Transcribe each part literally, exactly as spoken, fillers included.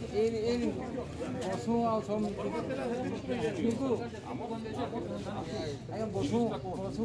बसु बसु बसु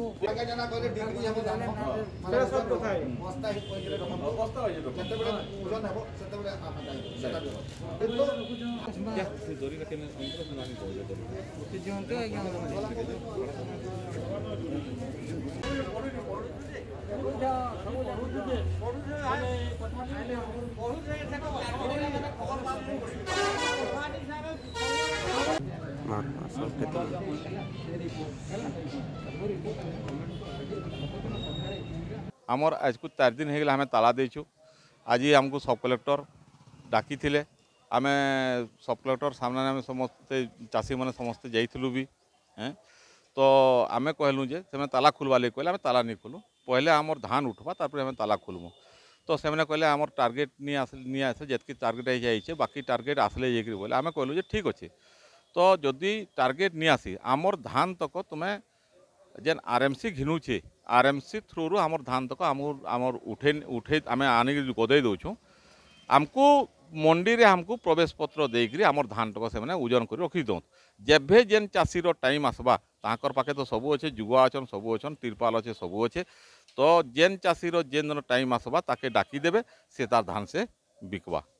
आमर आज को चार दिन होगा आम ताला देचु आज आमको सब कलेक्टर डाकी थे आम सब कलेक्टर सामने आम समस्ते चाषी मैंने समस्ते जाइलु भी हैं तो आम कहलु जे से ताला खोलवा लगे कहले आम ताला नहीं खोलु पहले आमर धान उठवा तापर आम ताला खोलमु तो से कहले आमर टार्गेट नहीं आस नहीं आसे जितकी टार्गेट हो जाइए बाकी टार्गेट आसले जाकि बोले आम कहलु जे ठीक अच्छे तो जदि टार्गेट नहीं आसी आमर धान तक तुम्हें जेन आरएमसी घिनुचे आरएमसी थ्रू रू आमर धान तक आमर आमर उठे उठे आम आने गदे दौचु आमको मंडी रे हमको प्रवेश पत्र देकर आमर धान तक से ओजन कर रखी दौं जेभे जेन चाषीर टाइम आसबा ताकर पाखे तो सबू अच्छे जुआ अच्छन सबू अच्छन तिरपाल अच्छे सबू अच्छे तो जेन चाषीर जेन टाइम आसबा ताके डाकी देबे से तार धान से बिकवा।